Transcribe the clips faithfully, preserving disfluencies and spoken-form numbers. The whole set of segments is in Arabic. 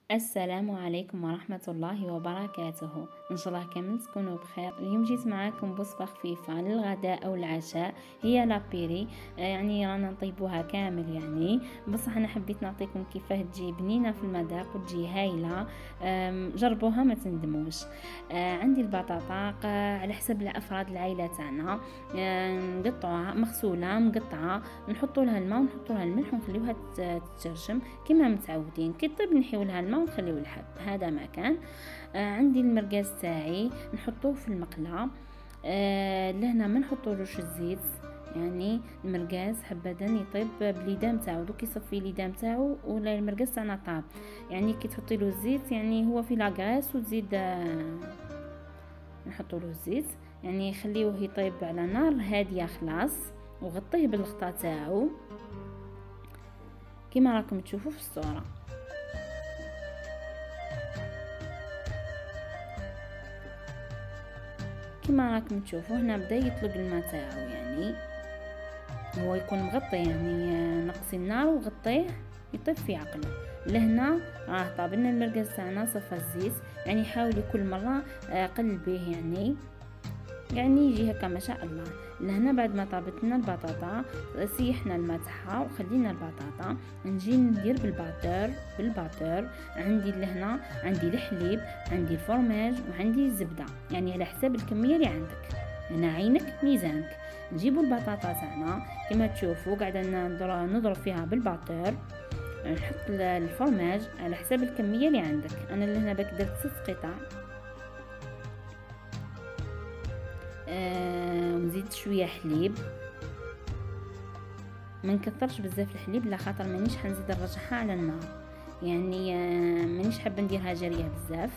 السلام عليكم ورحمة الله وبركاته. إن شاء الله كامل تكونوا بخير. اليوم جيت معاكم بوصفة خفيفة للغداء أو العشاء، هي لابيري. يعني رانا نطيبوها كامل يعني، بصح أنا حبيت نعطيكم كيفاه تجي بنينة في المذاق وتجي هايلة. جربوها ما تندموش. عندي البطاطا على حسب الأفراد العائلة تاعنا، نقطعوها مغسولة مقطعة، نحطوا لها الماء ونحطوا لها الملح ونخليوها تتشرشم كما متعودين. كي طيب نحيو لها الماء ونخليو الحب. هذا ما كان. آه عندي المرقاز تاعي نحطوه في المقله. آه لهنا ما نحطولوش الزيت، يعني المرقاز حبذا يطيب بليدام تاعو، دوك يصفي ليدام تاعو ولا المرقاز تاعنا طاب. يعني كي تحطي له الزيت يعني هو في لاغريس وتزيد آه نحطوا له الزيت، يعني خليوه يطيب على نار هاديه خلاص، وغطيه بالغطاء تاعو كما راكم تشوفوا في الصوره. كما راكم تشوفوا هنا بدا يطلق الماء تاعو، يعني هو يكون مغطي، يعني نقصي النار وغطيه يطيب في عقله. لهنا راه طاب لنا المرقاز تاعنا، صفى الزيت، يعني حاولي كل مره قلبيه يعني يعني يجي هكا ما شاء الله. لهنا بعد ما طابت لنا البطاطا سيحنا الماء تاعها وخلينا البطاطا. نجي ندير بالباتور بالباتور عندي لهنا عندي الحليب، عندي الفرماج، وعندي الزبده، يعني على حساب الكميه اللي عندك. هنا عينك ميزانك. نجيبوا البطاطا تاعنا كما تشوفوا قاعده نضرب فيها بالباتور، نحط الفرماج على حساب الكميه اللي عندك. انا لهنا باك درت ست قطع. آه ونزيد شويه حليب، ما نكثرش بزاف الحليب لا خاطر مانيش حنزيد نرجعها على النار، يعني آه مانيش حابه نديرها جاريه بزاف.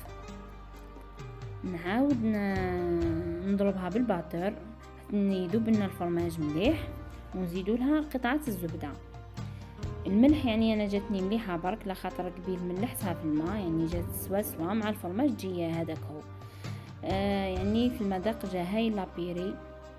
نعاود نضربها بالباتور يذوب لنا الفرماج مليح، ونزيدوا لها قطعه الزبده. الملح يعني انا جاتني مليحه برك لا خاطر قبيل ملحتها في الماء، يعني جات سوا سوا مع الفرماج تجي هذاك هو. آه يعني في المذاق جا هاي لابيري.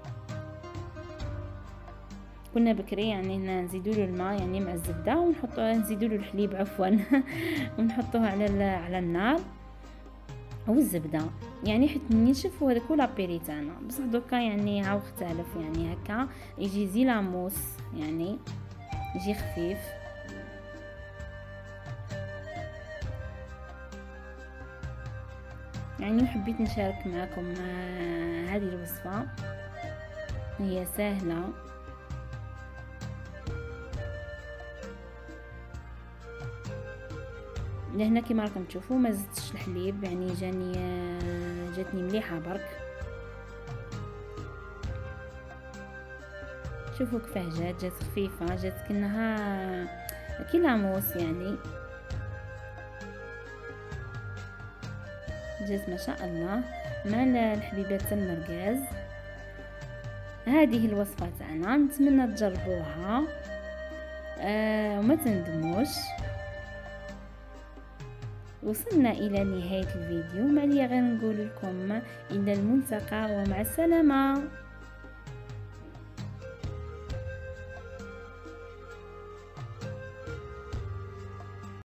كنا بكري يعني نزيدوا له الماء يعني مع الزبده، ونحطوا نزيدوا له الحليب عفوا ونحطوه على على النار والزبده، يعني حتى ينشف وهذاك هو لابيري تاعنا. بصح دوكا يعني هاو اختلف، يعني هكا يجي زي لاموس، يعني يجي خفيف. يعني حبيت نشارك معكم هذه الوصفة، هي سهلة لهنا كما راكم تشوفوا ما زدتش الحليب، يعني جاني جاتني مليحة برك. شوفوا كيفاه جات جات خفيفة، جات كأنها كي لاموس، يعني جات ما شاء الله مع الحبيبات المرقاز. هذه الوصفة تاعنا، نتمنى تجربوها آه وما تندموش. وصلنا الى نهاية الفيديو، ما لي غير نقول لكم الى الملتقى ومع السلامة.